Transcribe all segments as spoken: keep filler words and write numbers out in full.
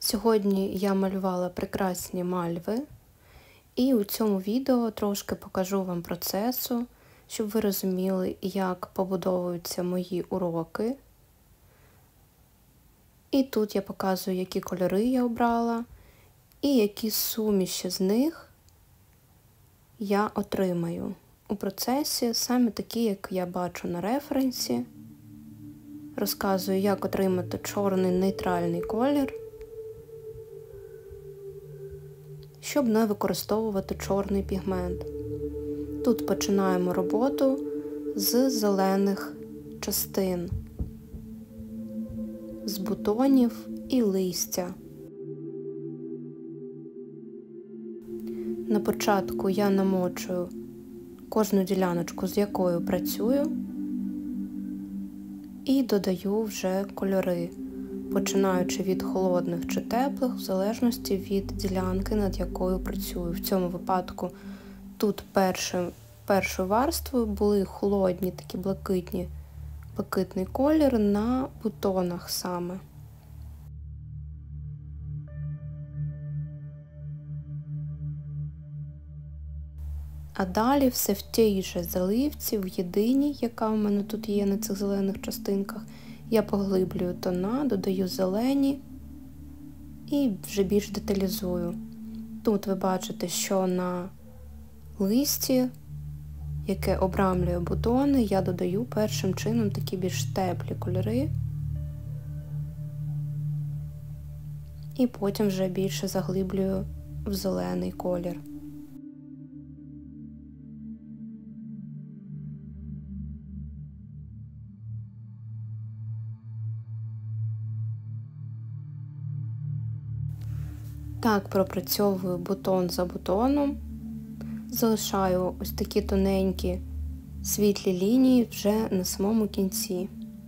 Сьогодні я малювала прекрасні мальви, і у цьому відео трошки покажу вам процесу, щоб ви розуміли, як побудовуються мої уроки. І тут я показую, які кольори я обрала, і які суміші з них я отримаю. У процесі саме такі, як я бачу на референсі. Розказую, як отримати чорний нейтральний колір, щоб не використовувати чорний пігмент. Тут починаємо роботу з зелених частин, з бутонів і листя. На початку я намочую кожну діляночку, з якою працюю, і додаю вже кольори, починаючи від холодних чи теплих, в залежності від ділянки, над якою працюю. В цьому випадку тут першим, першою варствою були холодні, такі блакитні, блакитний колір на бутонах саме. А далі все в тій же заливці, в єдиній, яка у мене тут є на цих зелених частинках, я поглиблюю тона, додаю зелені і вже більш деталізую. Тут ви бачите, що на листі, яке обрамлює бутони, я додаю першим чином такі більш теплі кольори. І потім вже більше заглиблюю в зелений колір. Так пропрацьовую бутон за бутоном, залишаю ось такі тоненькі світлі лінії вже на самому кінці.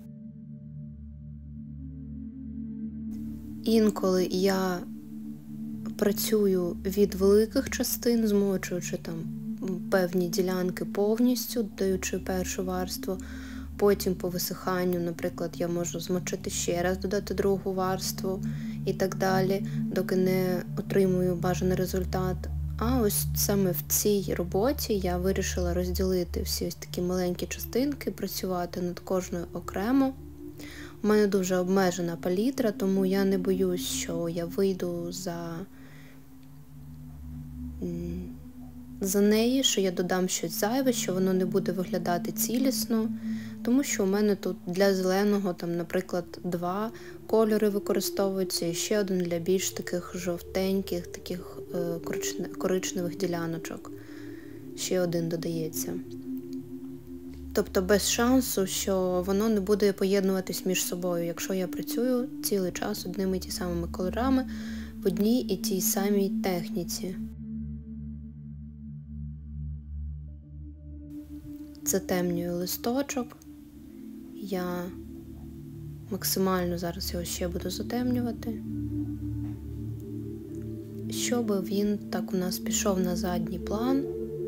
Інколи я працюю від великих частин, змочуючи там певні ділянки повністю, додаючи першу варству. Потім по висиханню, наприклад, я можу змочити ще раз, додати другу варству і так далі, доки не отримую бажаний результат. А ось саме в цій роботі я вирішила розділити всі ось такі маленькі частинки, працювати над кожною окремо. У мене дуже обмежена палітра, тому я не боюсь, що я вийду за, за неї, що я додам щось зайве, що воно не буде виглядати цілісно. Тому що у мене тут для зеленого, там, наприклад, два кольори використовуються, і ще один для більш таких жовтеньких, таких е, коричневих діляночок. Ще один додається. Тобто без шансу, що воно не буде поєднуватись між собою, якщо я працюю цілий час одними і ті самими кольорами в одній і тій самій техніці. Затемнюю листочок. Я максимально зараз його ще буду затемнювати, щоб він так у нас пішов на задній план,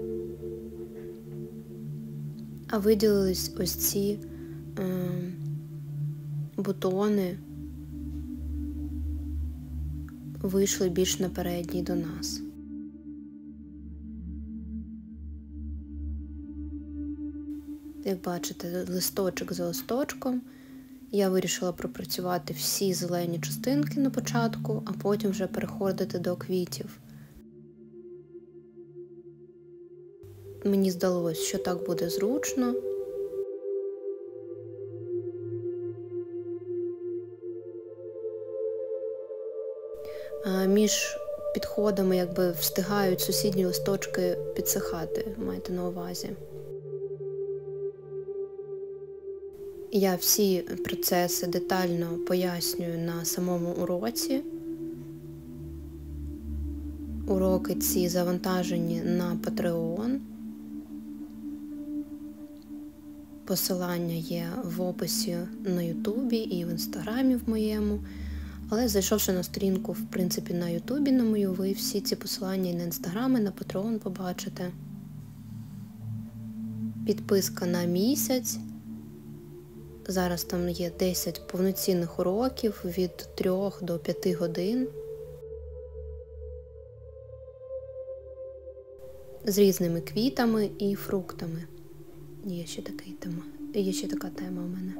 а виділились ось ці е, бутони, вийшли більш на передній до нас. Як бачите, листочок за листочком. Я вирішила пропрацювати всі зелені частинки на початку, а потім вже переходити до квітів. Мені здалося, що так буде зручно. А між підходами якби встигають сусідні листочки підсихати, майте на увазі. Я всі процеси детально пояснюю на самому уроці. Уроки ці завантажені на Patreon. Посилання є в описі на Ютубі і в Інстаграмі в моєму. Але зайшовши на сторінку, в принципі, на Ютубі на мою, ви всі ці посилання і на Інстаграм, і на Patreon побачите. Підписка на місяць. Зараз там є десять повноцінних уроків від трьох до п'яти годин з різними квітами і фруктами. Є ще такий тема. Є ще така тема у мене.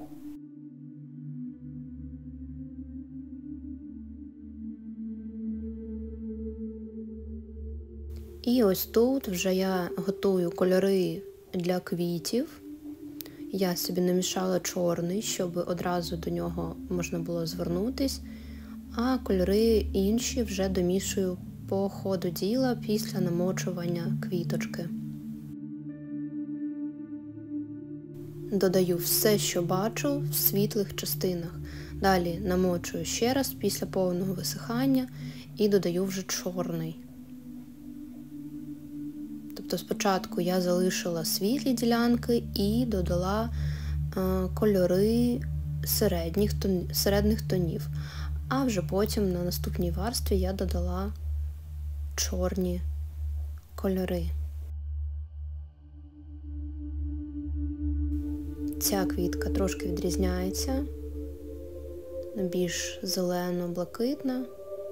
І ось тут вже я готую кольори для квітів. Я собі намішала чорний, щоб одразу до нього можна було звернутись, а кольори інші вже домішую по ходу діла після намочування квіточки. Додаю все, що бачу, в світлих частинах. Далі намочую ще раз після повного висихання і додаю вже чорний. Тобто спочатку я залишила світлі ділянки і додала е, кольори середніх, тон, середніх тонів. А вже потім на наступній варстві я додала чорні кольори. Ця квітка трошки відрізняється, більш зелено-блакитна.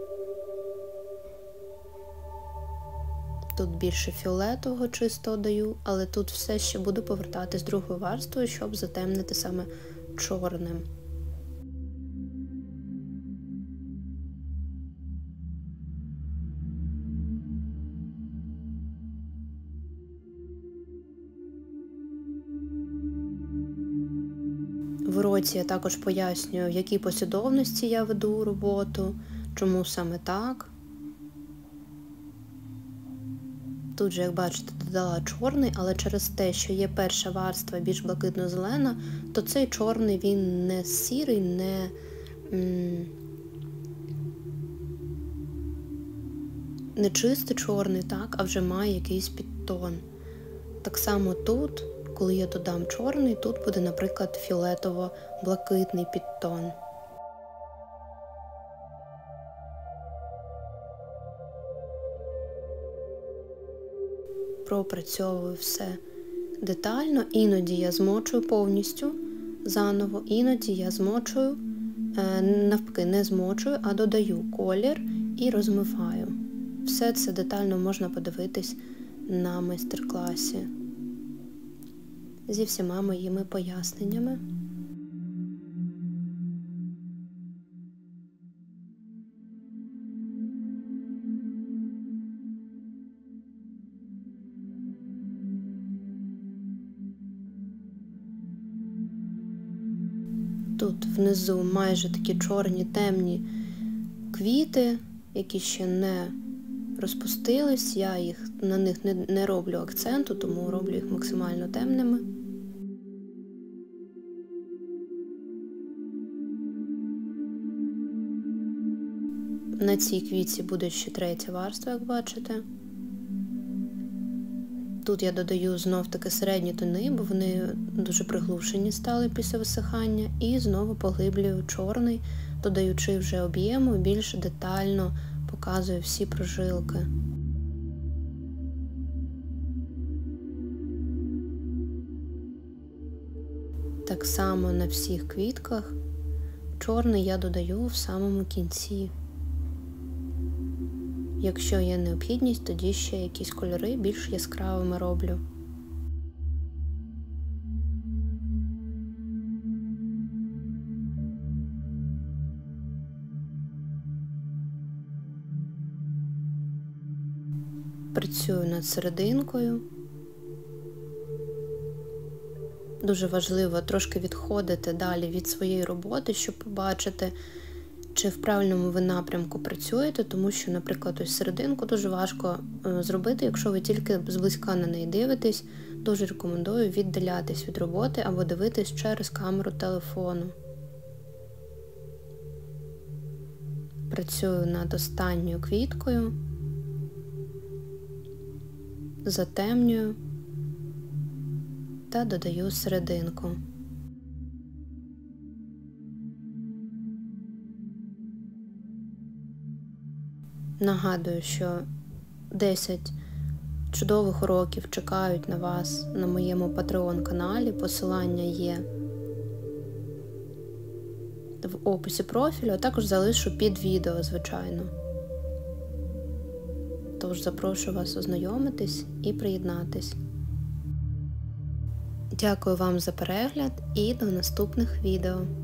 Тут більше фіолетового чистого даю, але тут все ще буду повертати з другою варствою, щоб затемнити саме чорним. В уроці я також пояснюю, в якій послідовності я веду роботу, чому саме так. Тут же, як бачите, додала чорний, але через те, що є перша варства більш блакитно-зелена, то цей чорний, він не сірий, не, не чистий чорний, так, а вже має якийсь підтон. Так само тут, коли я додам чорний, тут буде, наприклад, фіолетово-блакитний підтон. Пропрацьовую все детально, іноді я змочую повністю заново, іноді я змочую, навпаки, не змочую, а додаю колір і розмиваю. Все це детально можна подивитись на майстер-класі зі всіма моїми поясненнями. Тут внизу майже такі чорні, темні квіти, які ще не розпустились. Я їх, на них не, не роблю акценту, тому роблю їх максимально темними. На цій квітці буде ще третя варства, як бачите. Тут я додаю знов-таки середні тони, бо вони дуже приглушені стали після висихання. І знову поглиблюю чорний, додаючи вже об'єму, більш детально показую всі прожилки. Так само на всіх квітках чорний я додаю в самому кінці. Якщо є необхідність, тоді ще якісь кольори більш яскравими роблю. Працюю над серединкою. Дуже важливо трошки відходити далі від своєї роботи, щоб побачити, чи в правильному ви напрямку працюєте, тому що, наприклад, ось серединку дуже важко зробити, якщо ви тільки зблизька на неї дивитесь. Дуже рекомендую віддалятись від роботи або дивитись через камеру телефону. Працюю над останньою квіткою, затемнюю та додаю серединку. Нагадую, що десять чудових уроків чекають на вас на моєму Patreon каналі. Посилання є в описі профілю, а також залишу під відео, звичайно. Тож запрошую вас ознайомитись і приєднатись. Дякую вам за перегляд і до наступних відео.